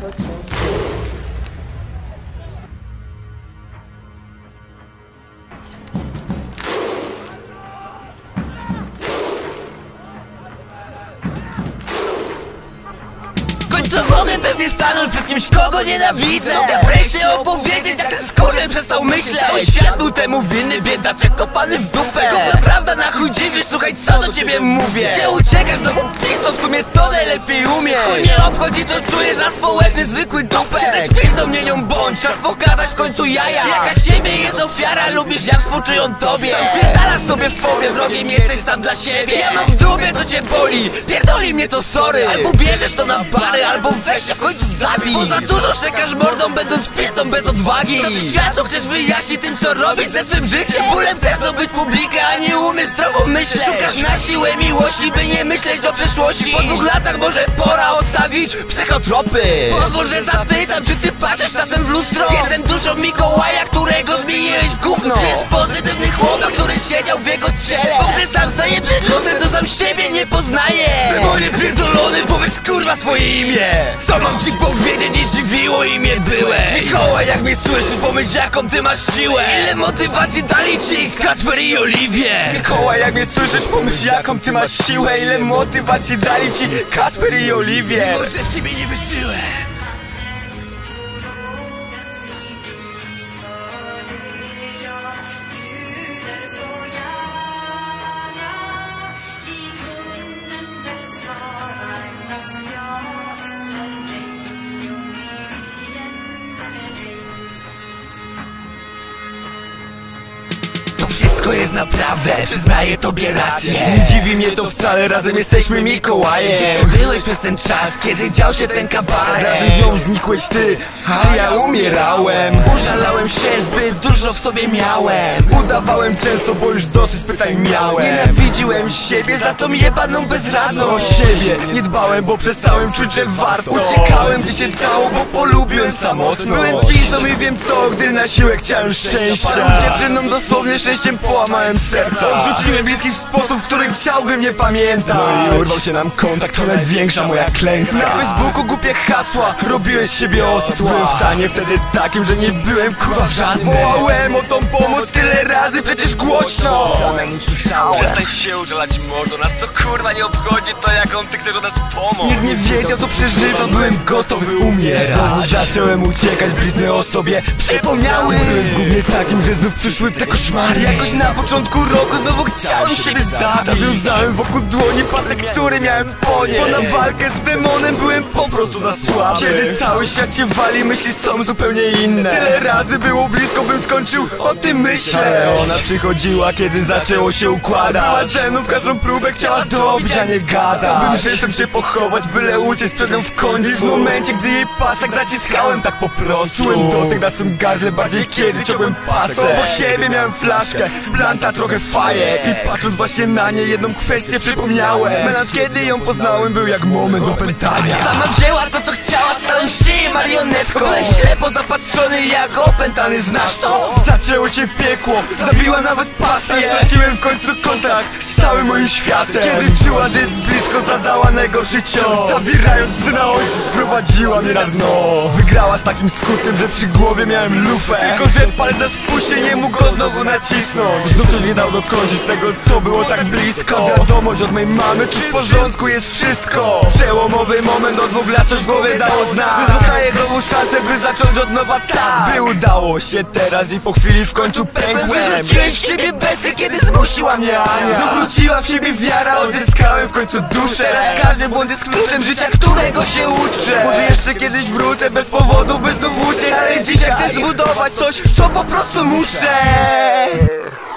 Coach's Beats. Co mogę pewnie stanąć przed kimś, kogo nienawidzę. Mogę wreszcie opowiedzieć, jak ten skurwiel przestał myśleć. Cały świat był temu winny, biedaczek kopany w dupę. Gówno prawda, na chuj dziwisz, słuchaj co do ciebie mówię. Gdzie uciekasz, nową pizdą, w sumie to najlepiej umiesz. Chuj mnie obchodzi co czujesz, a społeczny zwykły dupek. Siedać pizdą, nie nią bądź, czas pokazać w końcu jaja. Jaka siebie jest ofiara, lubisz jak współczują tobie. Sam pierdalasz sobie w fobie, wrogiem jesteś sam dla siebie. Ja mam w dupie co cię boli, pierdoli mnie to sorry. Albo bierzesz to na bary, albo weź się w końcu zabij. Bo za dużo szczekasz mordą, będąc pistą bez odwagi. Co ty światu chcesz wyjaśnić tym co robisz ze swym życiem? Bólem chcesz zdobyć publikę, a nie umiesz zdrowo myśleć. Szukasz na siłę miłości, by nie myśleć o przeszłości. Po 2 latach może pora odstawić psychotropy. Pozwól, że zapytam, czy ty patrzysz czasem w lustro? Jestem duszą Mikołaja, którego zmieniłeś w gówno. Czy jest pozytywny chłopak, który siedział w jego ciele? Bo gdy sam staje przed lustrem, to sam siebie nie poznaje. Demonie pierdolony, powiedz kurwa swoje imię. Co mam ci powiedzieć, nie zdziwiło imię byłeś. Mikołaj, jak mnie słyszysz, pomyśl jaką ty masz siłę. Ile motywacji dali ci Kacper i Oliwie. Mikołaj, jak mnie słyszysz, pomyśl jaką ty masz siłę. Ile motywacji dali ci Kacper i Oliwie. Może w ciebie nie wyszyłem. Wszystko jest naprawdę, przyznaję tobie rację. Nie dziwi mnie to wcale, razem jesteśmy Mikołajem. Gdzie ty byłeś przez ten czas, kiedy dział się ten kabaret? Razem z nią znikłeś ty, a ja umierałem. Użalałem się, zbyt dużo w sobie miałem. Udawałem często, bo już dosyć pytań miałem. Nienawidziłem siebie za tą jebaną bezradną. O siebie nie dbałem, bo przestałem czuć, że warto. Uciekałem gdzie się dało, bo polubiłem samotność. Byłem pizdą i wiem to, gdy na siłę chciałem szczęścia. Paru dziewczynom dosłownie szczęściem połamałem serca. Odrzuciłem bliskich w sposób, w którym chciałbym nie pamiętać. No i urwał się nam kontakt, to największa moja klęska. Na Facebooku głupie hasła, robiłem z siebie osła. Byłem w stanie wtedy takim, że nie byłem kurwa żadnym. Wołałem o tą pomoc tyle razy, przecież głośno. Samemu usłyszałem. Przestań się użalać mordo, nas to kurwa nie obchodzi to jaką ty chcesz od nas pomoc. Nikt nie wiedział co przeżywam, byłem gotowy umierać. Znowu zacząłem uciekać, blizny o sobie przypomniały. Byłem w gównie takim, że znów przyszły te koszmary. Jakoś na początku roku znowu chciałem siebie zabić. Zawiązałem wokół dłoni pasek, który miałem ponieść. Bo na walkę z demonem byłem po prostu za słaby. Kiedy cały świat się wali, myśli są zupełnie inne. Tyle razy było blisko, bym skończył o tym myśleć. Ale ona przychodziła, kiedy zaczęło się układać. Była ze mną w każdą próbę, chciała dobić, a nie gadać. Bym życiem się pochować, byle uciec przed nią w końcu. I w momencie, gdy jej pasek zaciskałem tak po prostu. Czułem dotyk na swym gardle, bardziej kiedy ciągłem pasek. Obok siebie miałem flaszkę, blanta, trochę fajek. I patrząc właśnie na nie, jedną kwestię przypomniałem. Melanż, kiedy ją poznałem, był jak moment opętania. Sama wzięła to co chciała, stałem się marionetką. Byłem ślepo zapatrzony jak opętany, znasz to? Zaczęło się piekło, zabiła nawet pasję. Straciłem w końcu kontakt z całym moim światem. Kiedy czuła, że jest blisko, zadała najgorszy cios. Zabierając syna ojcu, sprowadziła mnie na dno. Wygrała z takim skutkiem, że przy głowie miałem lufę. Tylko że palec na spuście nie mógł go znowu nacisnąć. Znów coś nie dał dokończyć tego, co było tak blisko. Wiadomość od mojej mamy, czy w porządku jest wszystko. Przełomowy moment, od 2 lat coś w głowie dało znać. Dostaję znowu szansę, by zacząć od nowa tak. By udało się teraz i po chwili w końcu pękłem. Wyrzuciłem z ciebie besy, kiedy zmusiła mnie Ania. Znów wróciła w siebie wiara, odzyskałem w końcu duszę. Teraz każdy błąd jest kluczem życia, którego się uczę. Może jeszcze kiedyś wrócę bez powodu, by znów uciec. Ale dzisiaj chcę zbudować coś, co po prostu muszę.